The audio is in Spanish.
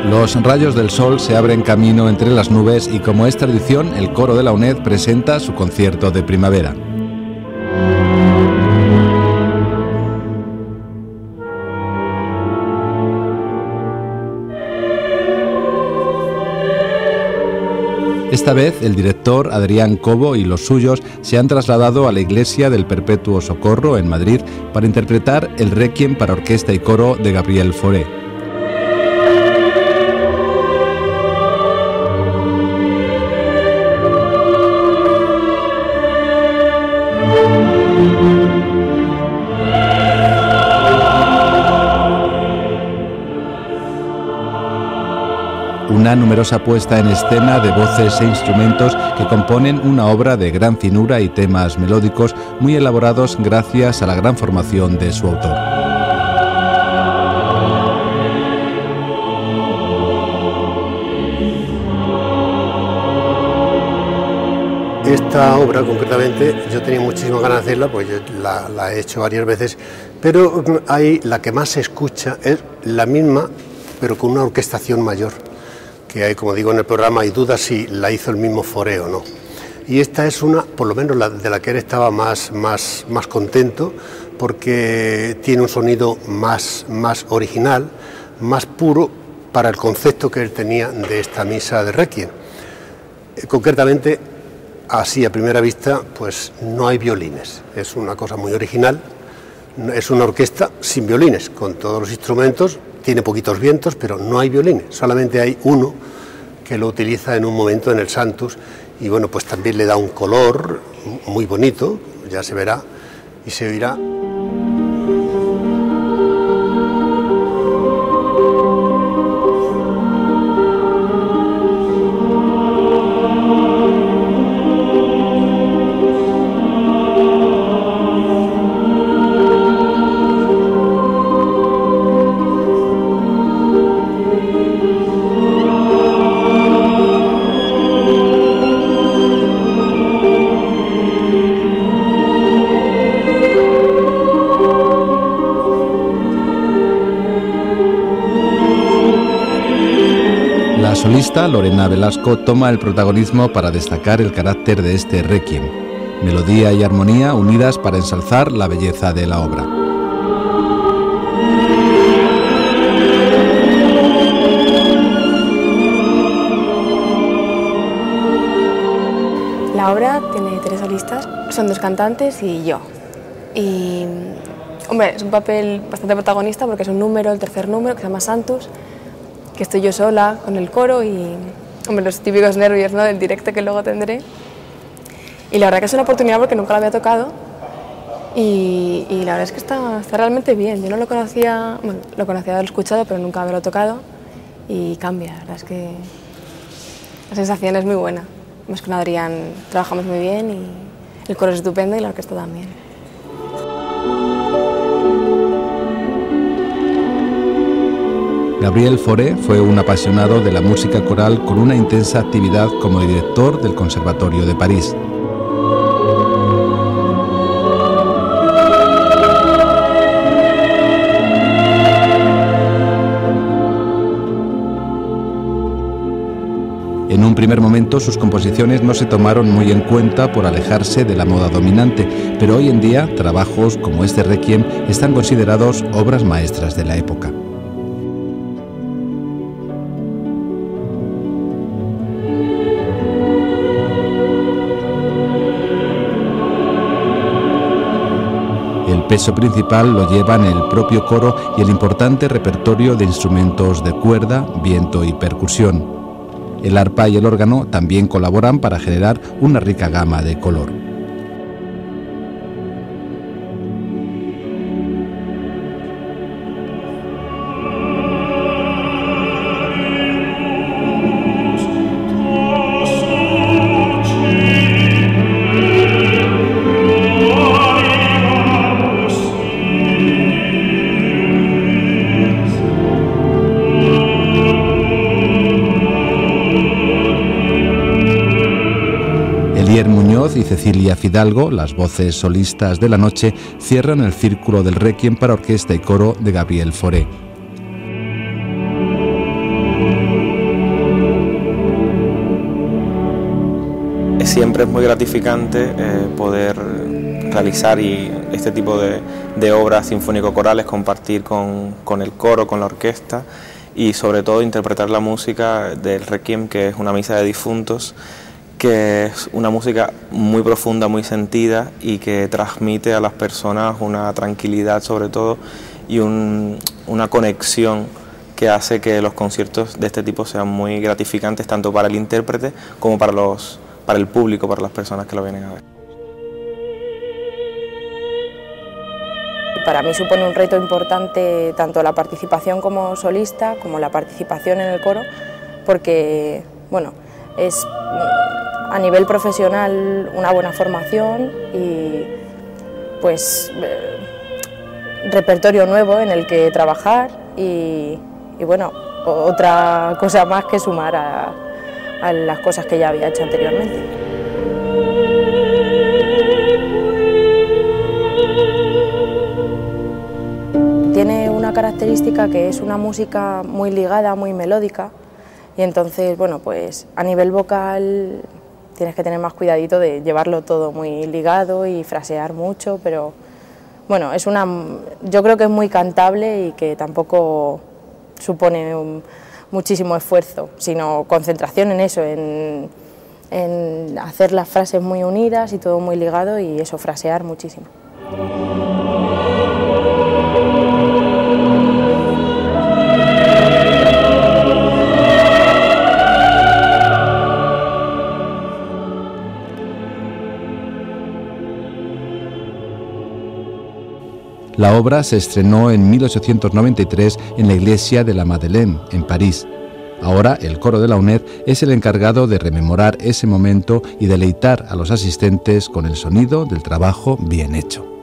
Los rayos del sol se abren camino entre las nubes y, como es tradición, el coro de la UNED presenta su concierto de primavera. Esta vez, el director Adrián Cobo y los suyos se han trasladado a la iglesia del Perpetuo Socorro en Madrid para interpretar el Requiem para orquesta y coro de Gabriel Fauré. Una numerosa puesta en escena de voces e instrumentos que componen una obra de gran finura y temas melódicos muy elaborados gracias a la gran formación de su autor. Esta obra concretamente yo tenía muchísimas ganas de hacerla, pues yo la he hecho varias veces, pero ahí la que más se escucha es la misma, pero con una orquestación mayor. Que hay, como digo en el programa, hay dudas si la hizo el mismo Fauré o no. Y esta es una, por lo menos de la que él estaba más contento, porque tiene un sonido más original, más puro para el concepto que él tenía de esta misa de Requiem. Concretamente, así a primera vista, pues no hay violines, es una cosa muy original, es una orquesta sin violines, con todos los instrumentos. Tiene poquitos vientos, pero no hay violines, solamente hay uno que lo utiliza en un momento en el Sanctus y bueno, pues también le da un color muy bonito, ya se verá y se oirá. La solista Lorena Velasco toma el protagonismo para destacar el carácter de este Requiem, melodía y armonía unidas para ensalzar la belleza de la obra. La obra tiene 3 solistas, son 2 cantantes y yo. Y, hombre, es un papel bastante protagonista porque es un número, el tercer número, que se llama Sanctus, que estoy yo sola con el coro y, hombre, los típicos nervios, ¿no?, del directo que luego tendré. Y la verdad que es una oportunidad porque nunca lo había tocado y la verdad es que está realmente bien. Yo no lo conocía, bueno, lo conocía de haberlo escuchado, pero nunca haberlo tocado y cambia. La verdad es que la sensación es muy buena. Más con Adrián trabajamos muy bien y el coro es estupendo y la orquesta también. Gabriel Fauré fue un apasionado de la música coral con una intensa actividad como director del Conservatorio de París. En un primer momento sus composiciones no se tomaron muy en cuenta por alejarse de la moda dominante, pero hoy en día trabajos como este Requiem están considerados obras maestras de la época. El peso principal lo llevan el propio coro y el importante repertorio de instrumentos de cuerda, viento y percusión. El arpa y el órgano también colaboran para generar una rica gama de color. Y Cecilia Fidalgo, las voces solistas de la noche, cierran el círculo del Requiem para orquesta y coro de Gabriel Fauré. siempre es muy gratificante poder realizar este tipo de obras sinfónico-corales, compartir con el coro, con la orquesta y sobre todo interpretar la música del Requiem, que es una misa de difuntos, que es una música muy profunda, muy sentida y que transmite a las personas una tranquilidad sobre todo y una conexión que hace que los conciertos de este tipo sean muy gratificantes tanto para el intérprete como para el público, para las personas que lo vienen a ver. Para mí supone un reto importante tanto la participación como solista como la participación en el coro, porque bueno, es a nivel profesional una buena formación y pues repertorio nuevo en el que trabajar y bueno, otra cosa más que sumar a las cosas que ya había hecho anteriormente. Tiene una característica que es una música muy ligada, muy melódica y entonces, bueno, pues a nivel vocal tienes que tener más cuidadito de llevarlo todo muy ligado y frasear mucho, pero bueno, yo creo que es muy cantable y que tampoco supone muchísimo esfuerzo, sino concentración en eso, en hacer las frases muy unidas y todo muy ligado y eso, frasear muchísimo. La obra se estrenó en 1893 en la iglesia de la Madeleine, en París. Ahora el coro de la UNED es el encargado de rememorar ese momento y deleitar a los asistentes con el sonido del trabajo bien hecho.